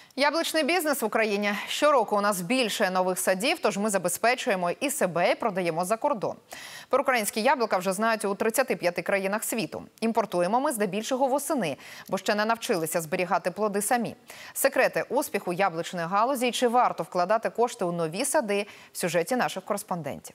Яблучний бізнес в Україні. Щороку у нас більше нових садів, тож ми забезпечуємо і себе, і продаємо за кордон. Про українські яблука вже знають у 35 країнах світу. Імпортуємо ми здебільшого восени, бо ще не навчилися зберігати плоди самі. Секрети успіху яблучної галузі і чи варто вкладати кошти у нові сади в сюжеті наших кореспондентів.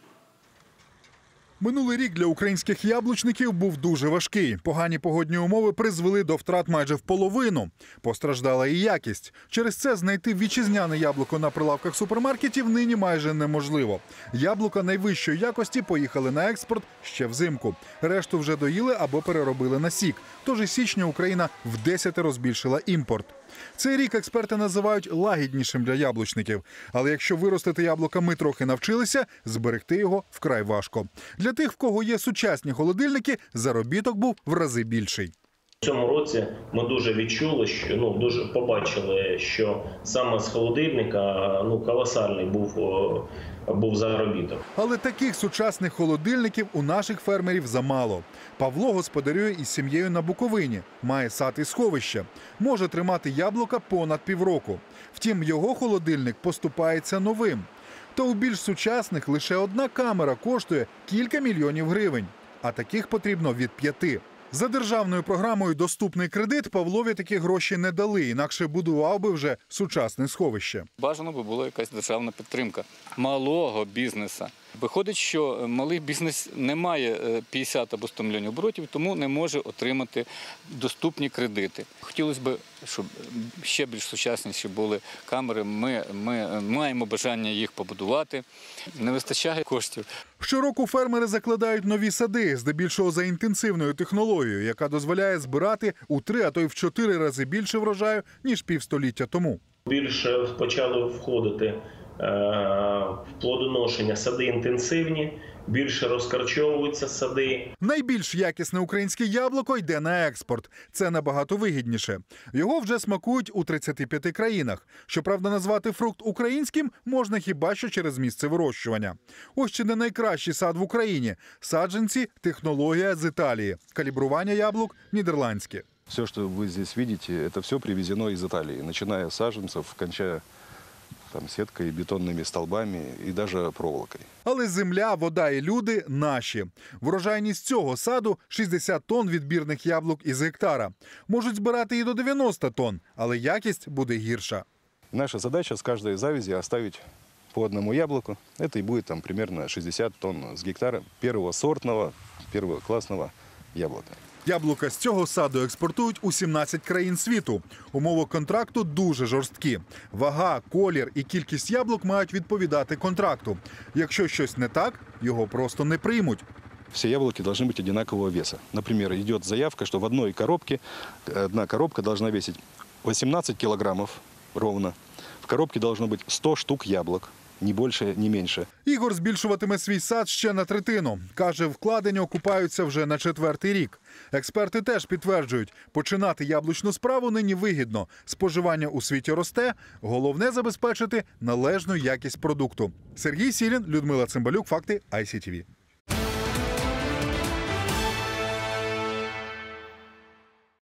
Минулий рік для українських яблучників був дуже важкий. Погані погодні умови призвели до втрат майже в половину. Постраждала і якість. Через це знайти вітчизняне яблуко на прилавках супермаркетів нині майже неможливо. Яблука найвищої якості поїхали на експорт ще взимку. Решту вже доїли або переробили на сік. Тож із січня Україна вдесятеро збільшила імпорт. Цей рік експерти називають лагіднішим для яблучників. Але якщо виростити яблука ми трохи навчилися, зберегти його вкрай важко. Для тих, в кого є сучасні холодильники, заробіток був в рази більший. В цьому році ми дуже відчули, що дуже побачили, що саме з холодильника колосальний був заробіток. Але таких сучасних холодильників у наших фермерів замало. Павло господарює із сім'єю на Буковині, має сад і сховище. Може тримати яблука понад півроку. Втім, його холодильник поступається новим. То у більш сучасних лише одна камера коштує кілька мільйонів гривень. А таких потрібно від 5. За державною програмою «Доступний кредит» Павлові такі гроші не дали, інакше будував би вже сучасне сховище. Бажано би була якась державна підтримка малого бізнесу. Виходить, що малий бізнес не має 50 або 100 мільйонів оборотів, тому не може отримати доступні кредити. Хотілося б, щоб ще більш сучасніші були камери. Ми маємо бажання їх побудувати. Не вистачає коштів. Щороку фермери закладають нові сади, здебільшого за інтенсивною технологією, яка дозволяє збирати у 3, а то й в 4 рази більше врожаю, ніж півстоліття тому. Більше почали входити в плодоношення сади інтенсивні, більше розкорчовуються сади. Найбільш якісне українське яблуко йде на експорт. Це набагато вигідніше. Його вже смакують у 35 країнах. Щоправда, назвати фрукт українським можна хіба що через місце вирощування. Ось чи не найкращий сад в Україні. Саджанці – технологія з Італії. Калібрування яблук – нідерландське. Все, что вы здесь видите, это все привезено из Италии, начиная с саженцев, кончая сеткой, бетонными столбами и даже проволокой. Але земля, вода і люди – наші. Врожайність цього саду – 60 тонн відбірних яблук із гектара. Можуть збирати і до 90 тонн, але якість буде гірша. Наша задача с каждой завязи оставить по одному яблоку. Это и будет примерно 60 тонн с гектара первого сортного, первого классного яблока. Яблука з цього саду експортують у 17 країн світу. Умови контракту дуже жорсткі. Вага, колір і кількість яблук мають відповідати контракту. Якщо щось не так, його просто не приймуть. Все яблоки должны быть одинакового веса. Например, идет заявка, что в одной коробке одна коробка должна весить 18 килограммов ровно. В коробке должно быть 100 штук яблок. Ні більше, ні менше. Ігор збільшуватиме свій сад ще на третину. Каже, вкладення окупаються вже на 4-й рік. Експерти теж підтверджують, починати яблучну справу нині вигідно. Споживання у світі росте, головне забезпечити належну якість продукту. Сергій Сілін, Людмила Цимбалюк, факти ICTV.